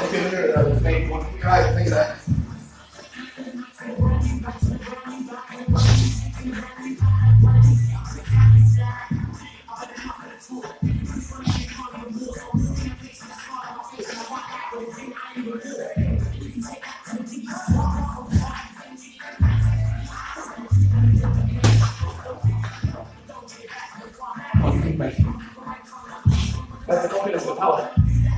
Look in the mirror though, maybe you want to put your eyes and think of that. What do you think, mate? Where's the confidence and the power?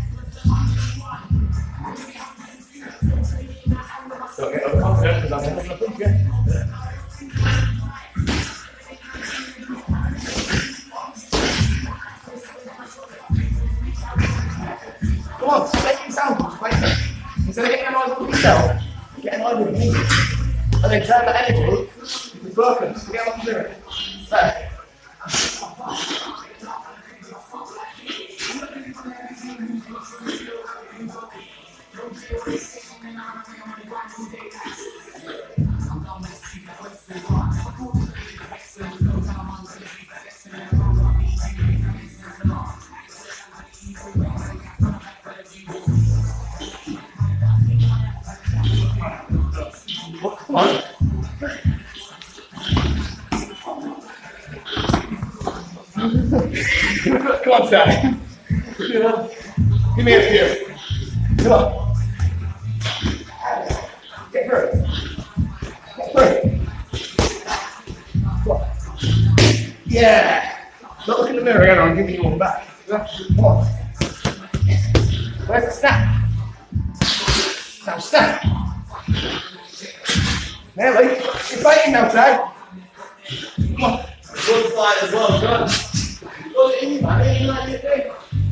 Don't get overconfident because I'm not going to push you. Come on, make it sound. Instead of getting annoyed with yourself, get annoyed with me. And then turn that energy into broken. Forget what I'm doing. There. Come on. Come on, Sam. Give me a few. Come on. Get through. Get through. Come on. Yeah. Don't look in the mirror again, I'm giving you one back. Come on. Where's the snap? Now snap. Nearly. You're fighting now, Tag. Come on. Good fight as well, good. Good in, man. You like your thing.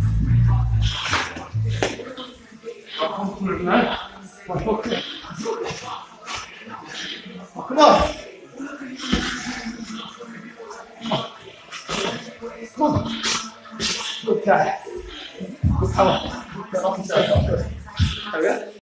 I'm confident now. Come on. Come on. Come on. Good Tag. Good power. Good off yourself. Good. There we go.